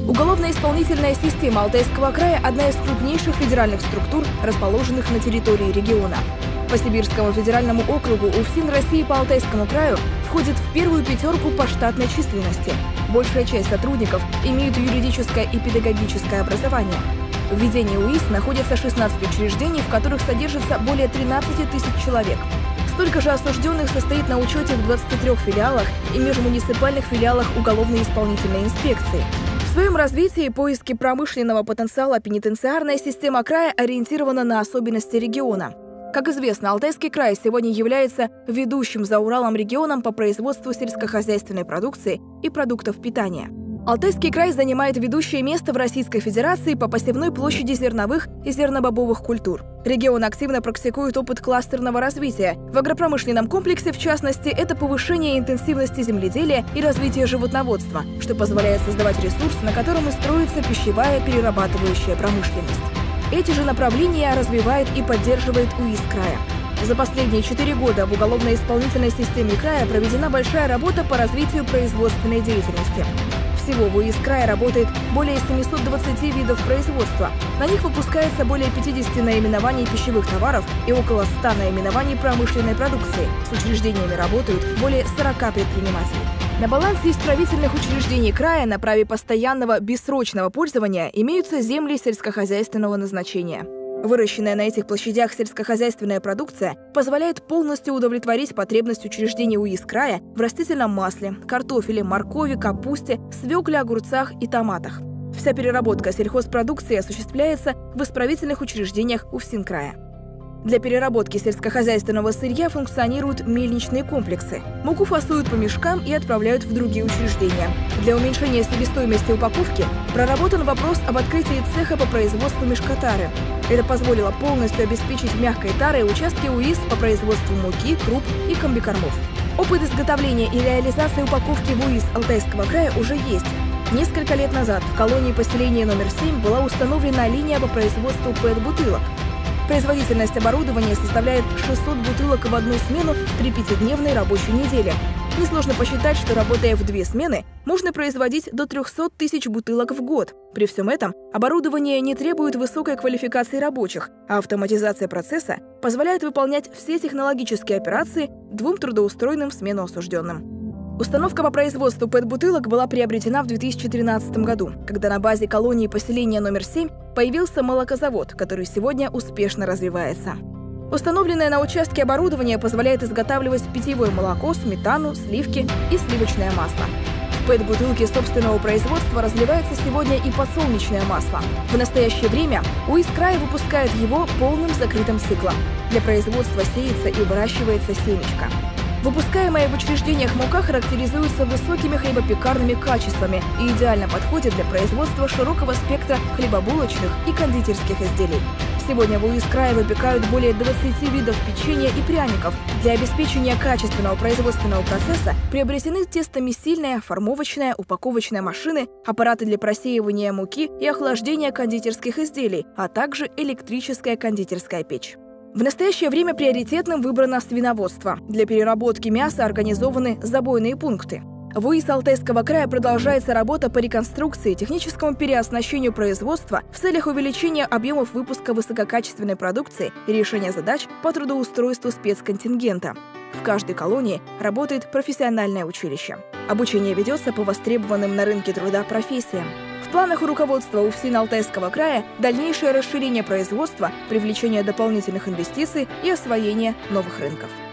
Уголовно-исполнительная система Алтайского края – одна из крупнейших федеральных структур, расположенных на территории региона. По Сибирскому федеральному округу УФСИН России по Алтайскому краю входит в первую пятерку по штатной численности. Большая часть сотрудников имеют юридическое и педагогическое образование. В ведении УИС находятся 16 учреждений, в которых содержится более 13 тысяч человек. Столько же осужденных состоит на учете в 23 филиалах и межмуниципальных филиалах уголовно-исполнительной инспекции. В своем развитии и поиске промышленного потенциала пенитенциарная система края ориентирована на особенности региона. Как известно, Алтайский край сегодня является ведущим за Уралом регионом по производству сельскохозяйственной продукции и продуктов питания. Алтайский край занимает ведущее место в Российской Федерации по посевной площади зерновых и зернобобовых культур. Регион активно практикует опыт кластерного развития. В агропромышленном комплексе, в частности, это повышение интенсивности земледелия и развитие животноводства, что позволяет создавать ресурс, на котором и строится пищевая перерабатывающая промышленность. Эти же направления развивает и поддерживает УИС края. За последние 4 года в уголовно-исполнительной системе края проведена большая работа по развитию производственной деятельности. Всего в УИС края работает более 720 видов производства. На них выпускается более 50 наименований пищевых товаров и около 100 наименований промышленной продукции. С учреждениями работают более 40 предпринимателей. На балансе исправительных учреждений края на праве постоянного бессрочного пользования имеются земли сельскохозяйственного назначения. Выращенная на этих площадях сельскохозяйственная продукция позволяет полностью удовлетворить потребность учреждений УИС края в растительном масле, картофеле, моркови, капусте, свекле, огурцах и томатах. Вся переработка сельхозпродукции осуществляется в исправительных учреждениях УФСИН края. Для переработки сельскохозяйственного сырья функционируют мельничные комплексы. Муку фасуют по мешкам и отправляют в другие учреждения. Для уменьшения себестоимости упаковки проработан вопрос об открытии цеха по производству мешкотары. Это позволило полностью обеспечить мягкой тарой участки УИС по производству муки, круп и комбикормов. Опыт изготовления и реализации упаковки в УИС Алтайского края уже есть. Несколько лет назад в колонии поселения номер 7 была установлена линия по производству ПЭТ-бутылок. Производительность оборудования составляет 600 бутылок в одну смену при 5-дневной рабочей неделе. Несложно посчитать, что, работая в 2 смены, можно производить до 300 тысяч бутылок в год. При всем этом оборудование не требует высокой квалификации рабочих, а автоматизация процесса позволяет выполнять все технологические операции 2 трудоустроенным в смену осужденным. Установка по производству ПЭТ-бутылок была приобретена в 2013 году, когда на базе колонии поселения номер 7 появился молокозавод, который сегодня успешно развивается. Установленное на участке оборудование позволяет изготавливать питьевое молоко, сметану, сливки и сливочное масло. В ПЭТ-бутылке собственного производства разливается сегодня и подсолнечное масло. В настоящее время УИС края выпускает его полным закрытым циклом. Для производства сеется и выращивается семечко. Выпускаемая в учреждениях мука характеризуется высокими хлебопекарными качествами и идеально подходит для производства широкого спектра хлебобулочных и кондитерских изделий. Сегодня в УИС края выпекают более 20 видов печенья и пряников. Для обеспечения качественного производственного процесса приобретены тестомесильная, формовочная, упаковочная машины, аппараты для просеивания муки и охлаждения кондитерских изделий, а также электрическая кондитерская печь. В настоящее время приоритетным выбрано свиноводство. Для переработки мяса организованы забойные пункты. В УИС Алтайского края продолжается работа по реконструкции и техническому переоснащению производства в целях увеличения объемов выпуска высококачественной продукции и решения задач по трудоустройству спецконтингента. В каждой колонии работает профессиональное училище. Обучение ведется по востребованным на рынке труда профессиям. В планах руководства УФСИН Алтайского края дальнейшее расширение производства, привлечение дополнительных инвестиций и освоение новых рынков.